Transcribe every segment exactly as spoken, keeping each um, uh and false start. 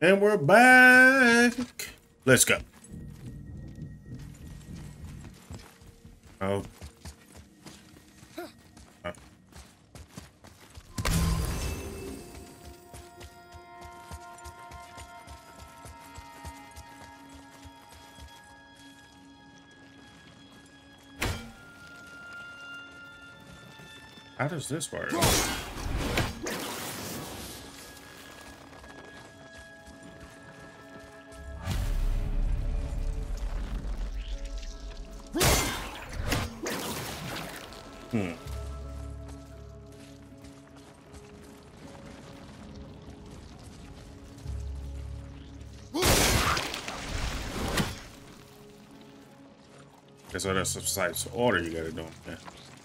And we're back. Let's go. Oh. Oh. How does this work? Hmm. Guess what? That's some size order you gotta do. Yeah.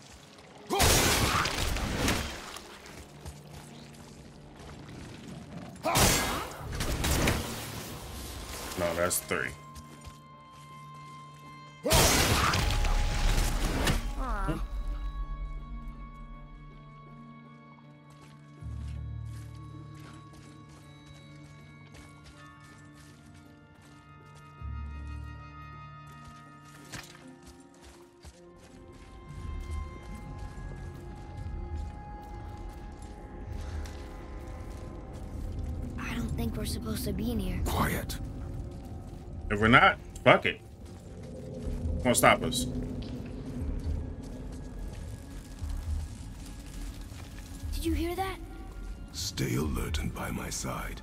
No, that's three. Hmm. I don't think we're supposed to be in here. Quiet. If we're not, fuck it. Won't stop us. Did you hear that? Stay alert and by my side.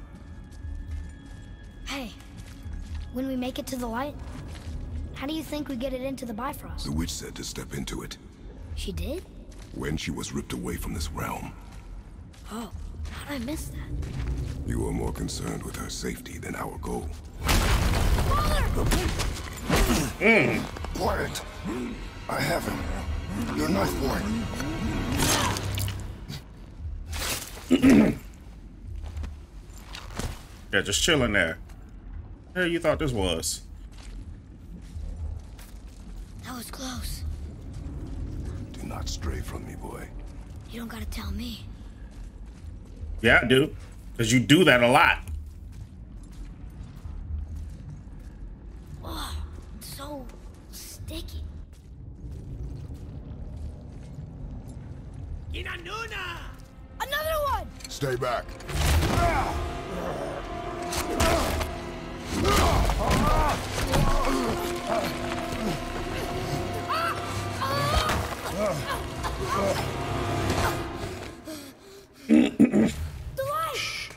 Hey, when we make it to the light, how do you think we get it into the Bifrost? The witch said to step into it. She did? When she was ripped away from this realm. Oh, how did I miss that? You were more concerned with her safety than our goal. Mm. Quiet. I have him. Your knife boy. Yeah, just chilling there. Hey, you thought this was? That was close. Do not stray from me, boy. You don't gotta tell me. Yeah, I do. Because you do that a lot. Oh, it's so sticky. Another one! Stay back. Shh.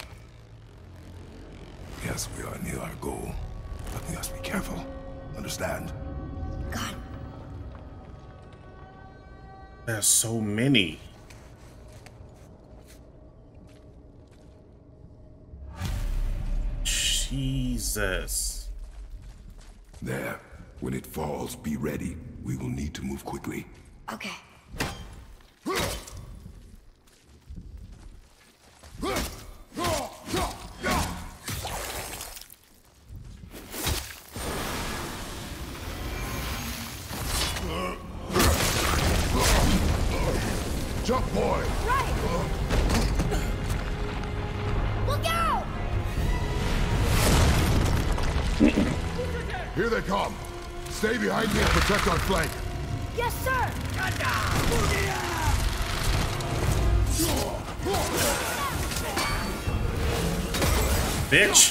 Yes, we are near our goal, but we must be careful. Understand? God. There's so many. Jesus. There. When it falls, be ready. We will need to move quickly. Okay. Jump, boy! Right! Look out! Here they come. Stay behind me and protect our flank. Yes, sir! Bitch.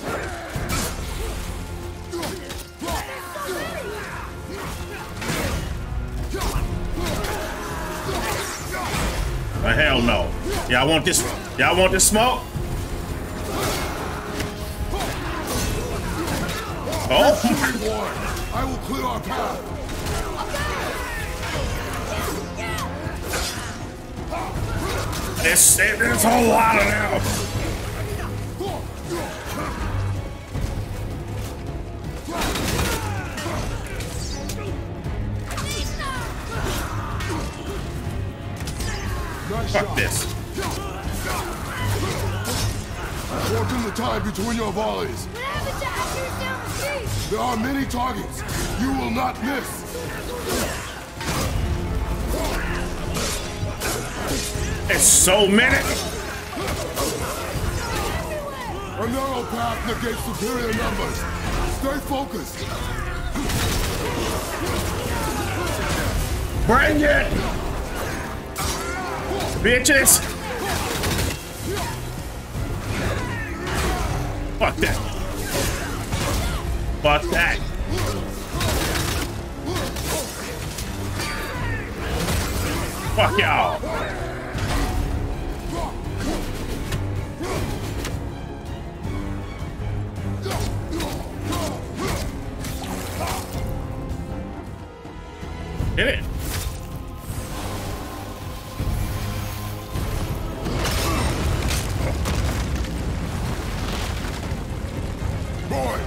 Oh, hell no. Y'all want this? Y'all want this smoke? Oh. I will clear our path. There's, there's a whole lot of them. Nice Fuck shot. this. Shorten the time between your volleys. What happened to Atreus down the street? There are many targets. You will not miss. There's so many. A narrow path negates superior numbers. Stay focused. Bring it! Bitches! Fuck that. Fuck that. Fuck y'all. Hit it. Boy.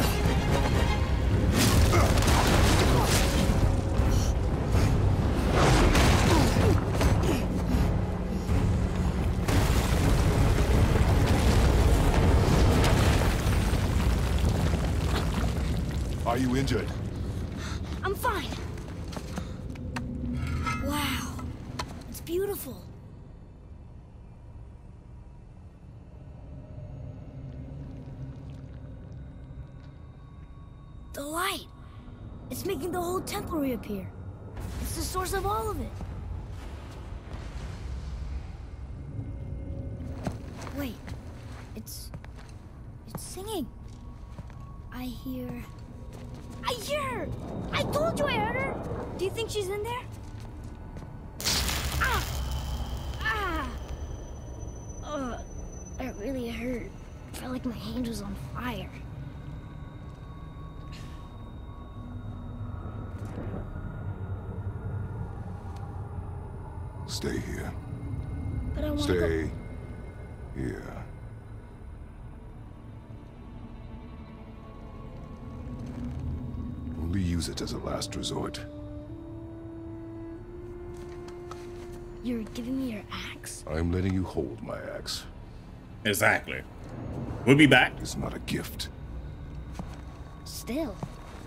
Are you injured? I'm fine. Wow. It's beautiful. The light. It's making the whole temple reappear. It's the source of all of it. Wait. It's... It's singing. I hear... I hear her! I told you I heard her! Do you think she's in there? Ah! Ah! Ugh. That really hurt. I felt like my hand was on fire. Stay here. But I want to Stay go... here. Only use it as a last resort. You're giving me your axe? I'm letting you hold my axe. Exactly. We'll be back. It's not a gift. Still.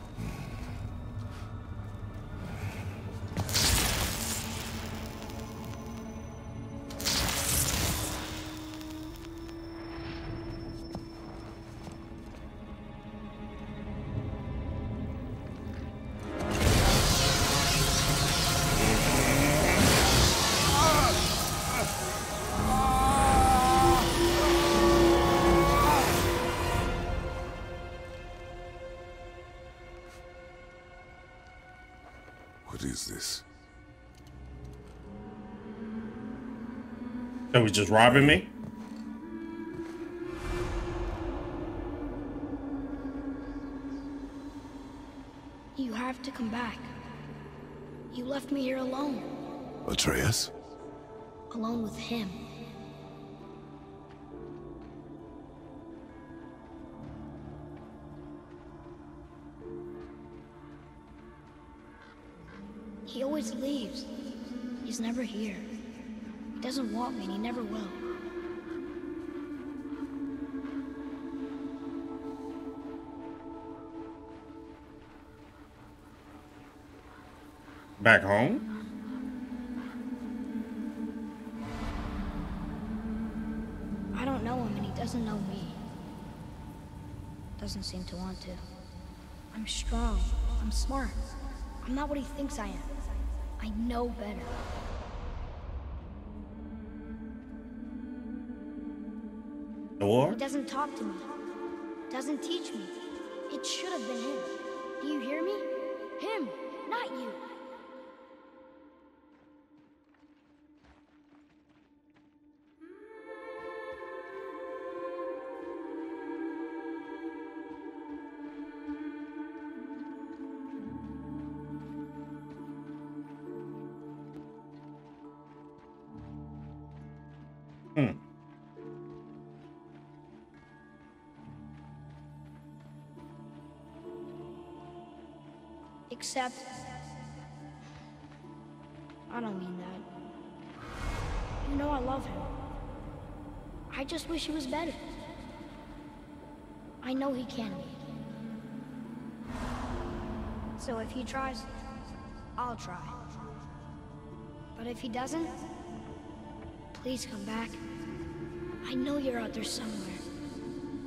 What is this? So he's just robbing me? You have to come back. You left me here alone. Atreus? Alone with him. He always leaves. He's never here. He doesn't want me and he never will. Back home? I don't know him and he doesn't know me. Doesn't seem to want to. I'm strong. I'm smart. I'm not what he thinks I am. I know better. The war? He doesn't talk to me. Doesn't teach me. It should have been him. Do you hear me? Him, not you. Hmm. Except... I don't mean that. You know I love him. I just wish he was better. I know he can be. So if he tries, I'll try. But if he doesn't, please come back. I know you're out there somewhere.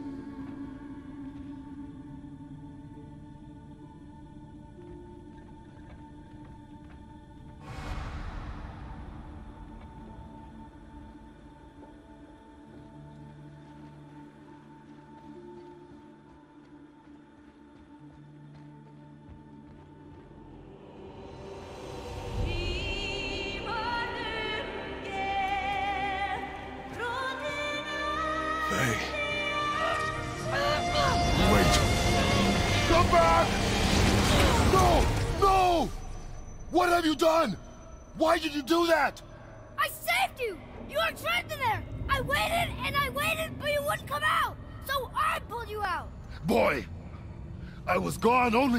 No! No! What have you done? Why did you do that? I saved you! You were trapped in there! I waited and I waited, but you wouldn't come out! So I pulled you out! Boy, I was gone only...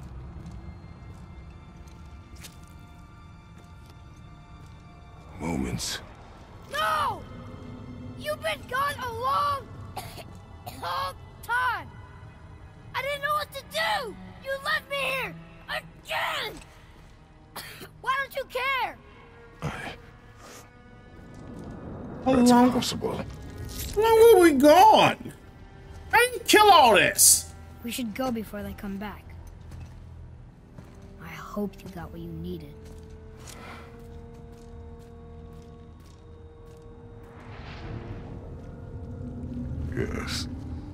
moments. No! You've been gone a long, long time! I didn't know what to do! You left me here! Again! Why don't you care? I... How That's long, impossible. how long were we gone? How did you kill all this? We should go before they come back. I hope you got what you needed. Yes.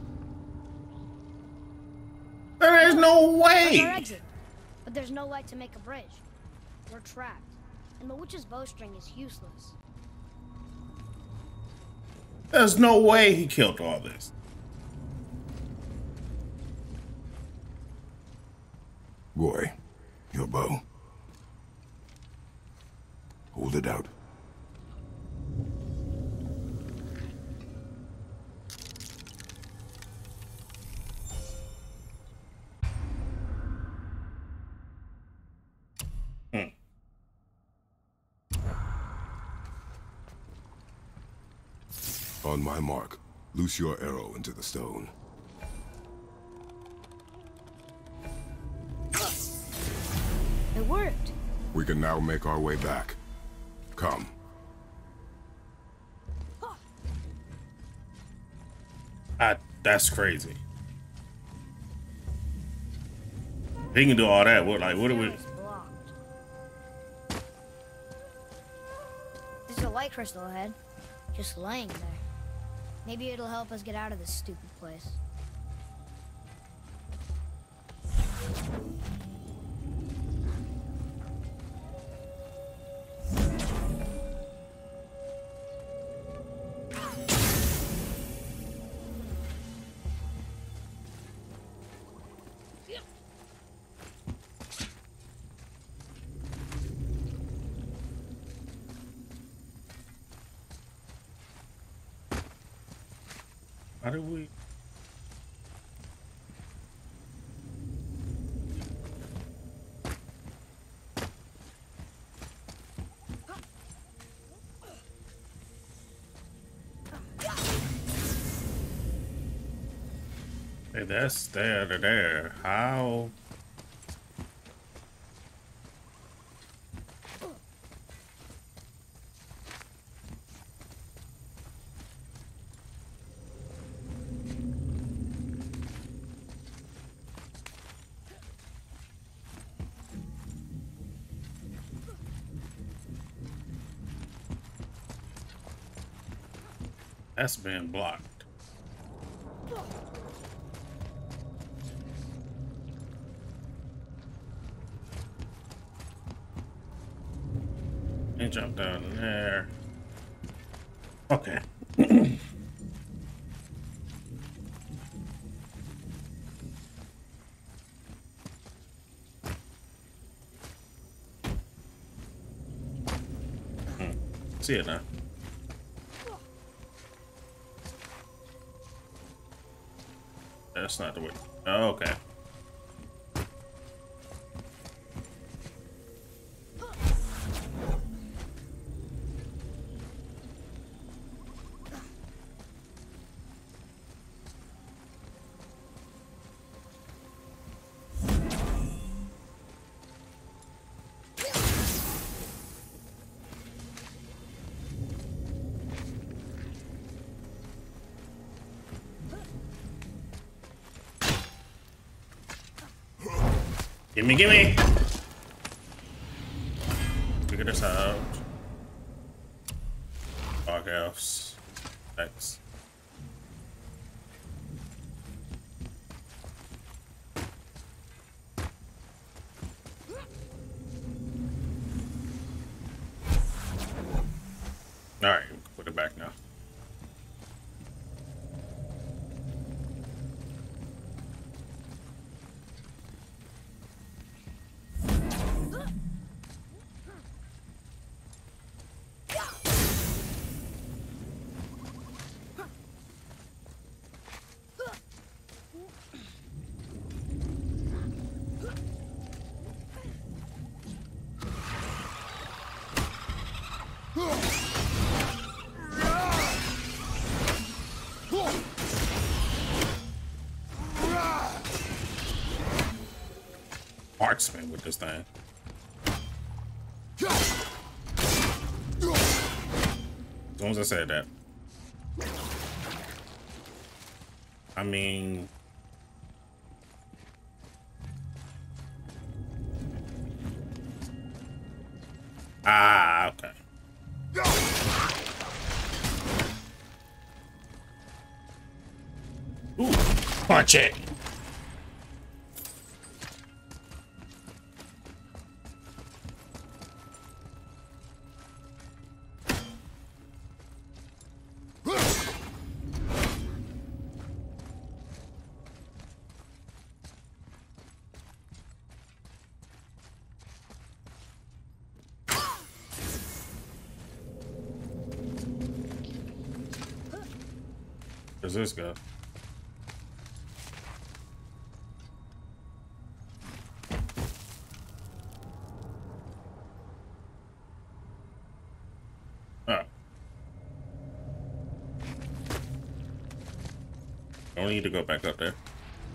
There is no There's our way. exit, but there's no light to make a bridge. We're trapped, and the witch's bowstring is useless. There's no way he killed all this. Boy, your bow. Hold it out. Hmm. On my mark, loose your arrow into the stone. It worked. We can now make our way back. Come. I, that's crazy. He can do all that. What, like, what do we? It's blocked. There's a light crystal ahead, just laying there. Maybe it'll help us get out of this stupid place. How do we? Hey, that's there to there. How? That's been blocked. And jump down there. Okay. hmm. See it now. That's not the way. Oh, okay. Gimme, gimme! Figure this out. Dog elves. Thanks. Alright, we can put it back now. marksman with this thing. As soon as I said that. I mean... Ah, okay. Ooh, punch it. Where's this go? Oh. Don't need to go back up there.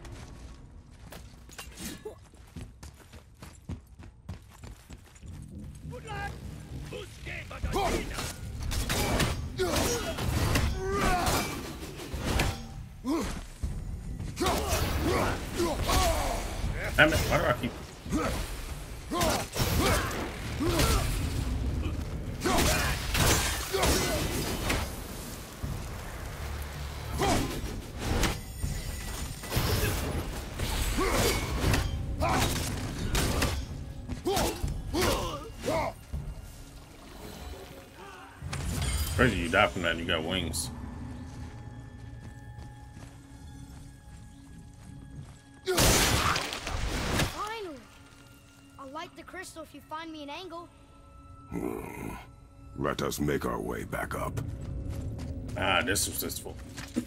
Damn it, why do I keep... Crazy, you die from that and you got wings. So if you find me an angle. Hmm. Let us make our way back up. Ah, this was this for.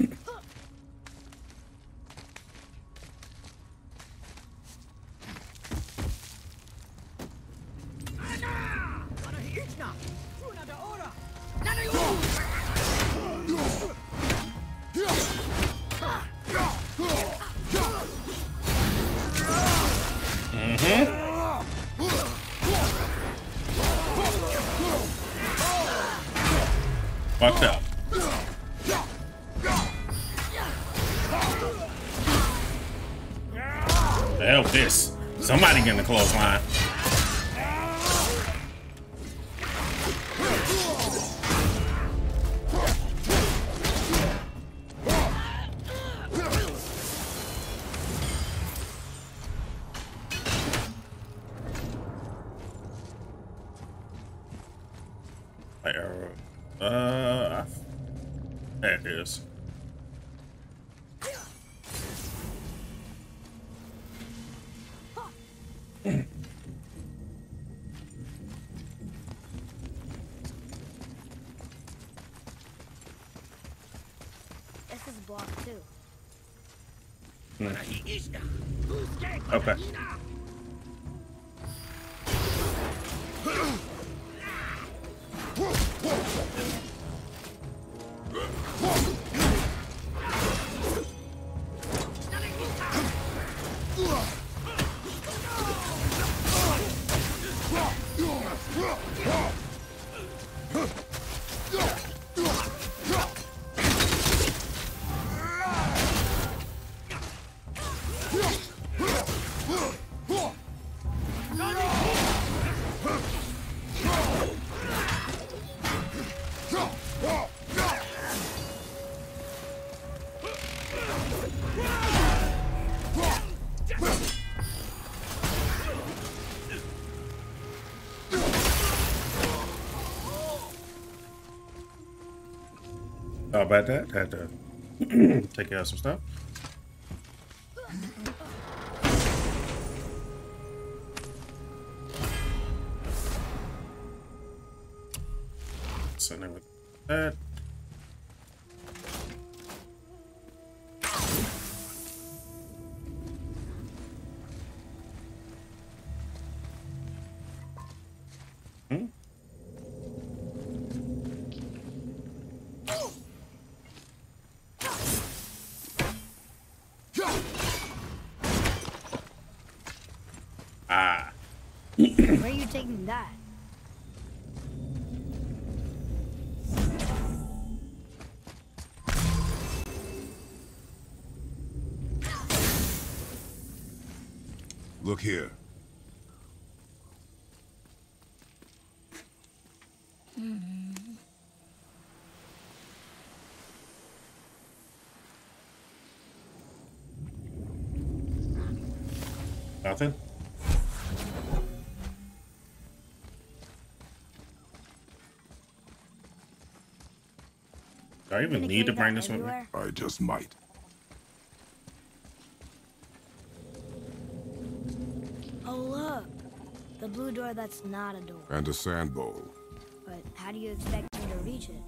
Mm-hmm. Fucked up. The hell this? Somebody get in the clothesline. My arrow. Uh, there it is. This is blocked too. Hmm. Okay. How about that? Had to take care of some stuff. Sitting with that. Hmm? Where are you taking that? Look here. Nothing? Do I even need to bring this with me? I just might. Oh, look. The blue door that's not a door. And a sand bowl. But how do you expect me to reach it?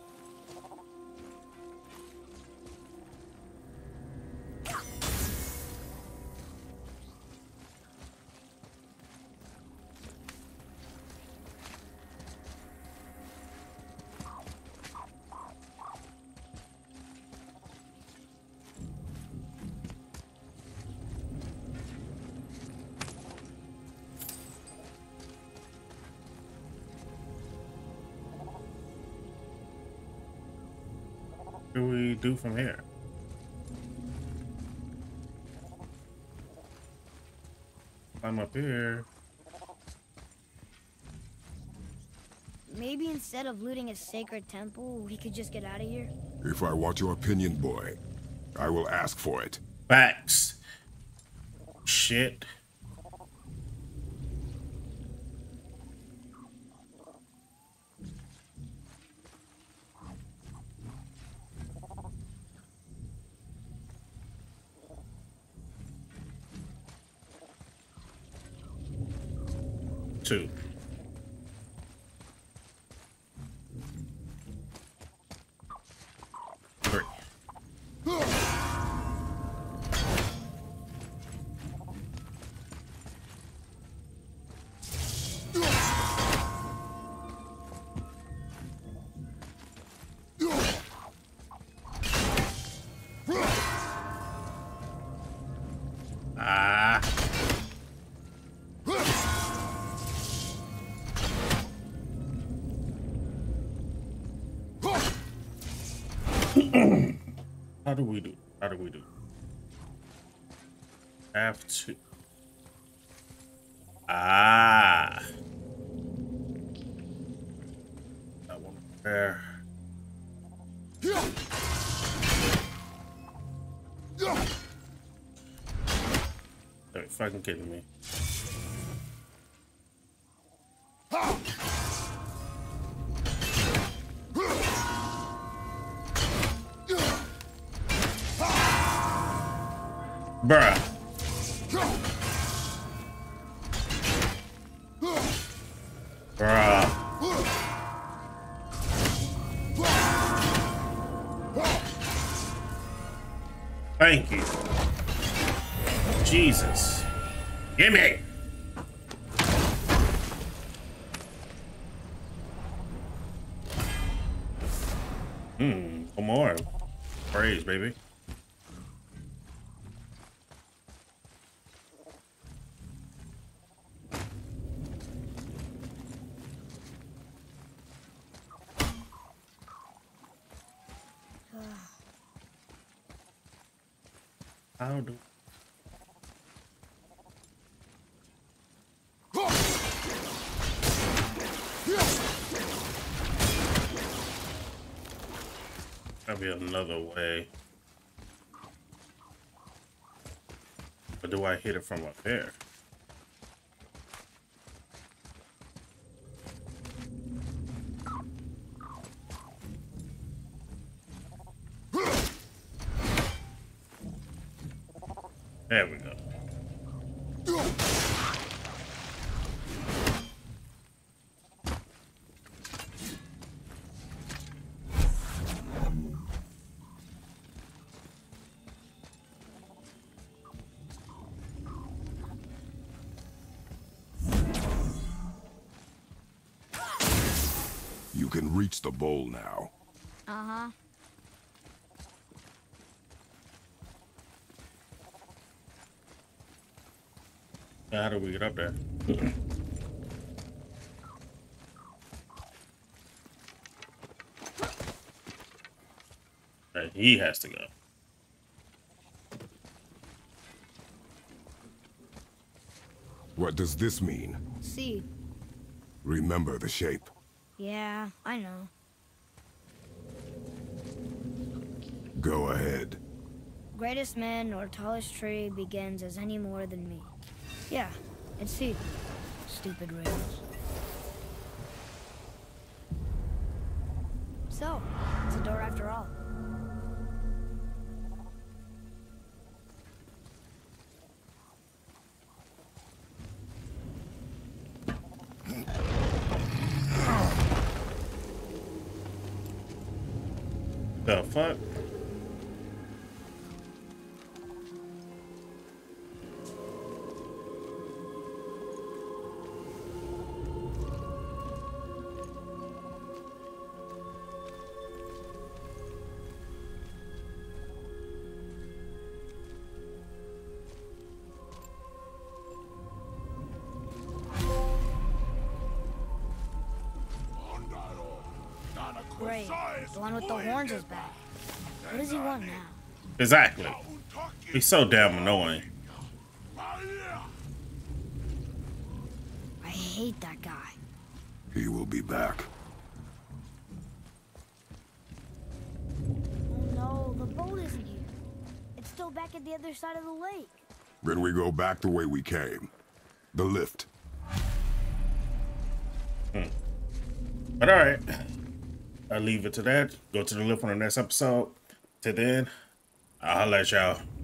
What do we do from here? I'm up here. Maybe instead of looting a sacred temple, we could just get out of here? If I want your opinion, boy, I will ask for it. Facts. Shit. Two. Three. Ah. How do we do? How do we do? Have to. Ah. That one there. Are you fucking kidding me? Bruh. Bruh. Thank you. Jesus. Gimme. Hmm. One more. Praise, baby. How do There'll be another way. But do I hit it from up there? There we go. You can reach the bowl now. Uh-huh. How do we get up there? He has to go. What does this mean? See. Remember the shape. Yeah, I know. Go ahead. Greatest man or tallest tree begins as any more than me. Yeah, it's see. Stupid rails. So, it's a door after all. The fuck? Great. The one with the horns is back. What does he want now? Exactly. He's so damn annoying. I hate that guy. He will be back. Oh no, the boat isn't here. It's still back at the other side of the lake. Then we go back the way we came. The lift. Hmm. But alright. I'll leave it to that. Go to the lift on the next episode. Till then, I'll let y'all.